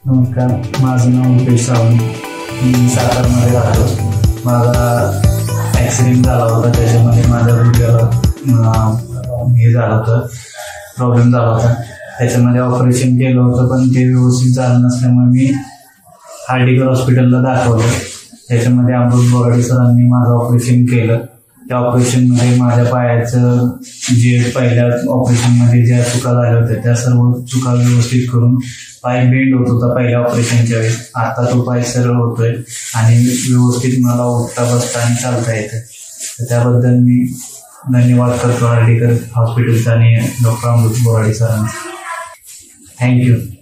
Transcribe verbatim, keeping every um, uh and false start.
नमस्कार, माझं नाव मुकेश सावंत. मी सातारमध्ये राहतो. माझा ॲक्सिडेंट झाला होता, त्याच्यामध्ये माझ्या हृदयाला हे झालं होतं, प्रॉब्लेम झाला होता. त्याच्यामध्ये ऑपरेशन केलं होतं, पण ते व्यवस्थित झालं नसल्यामुळे मी हार्डिकर हॉस्पिटलला दाखवलं. त्याच्यामध्ये अमृत बोराडे सरांनी माझं ऑपरेशन केलं. त्या ऑपरेशनमध्ये माझ्या पायाचं जे पहिल्या ऑपरेशनमध्ये ज्या चुका झाल्या होत्या त्या सर्व चुका व्यवस्थित करून पाय बेंड होत होता पहिल्या ऑपरेशनच्या वेळेस. आता तो पाय सरळ होतोय आणि व्यवस्थित मला उठता बसता आणि चालता येतं. तर त्याबद्दल मी धन्यवाद करतो हार्डिकर हॉस्पिटलचा आणि डॉक्टर अमृत बोराडे सरांचा. थँक्यू.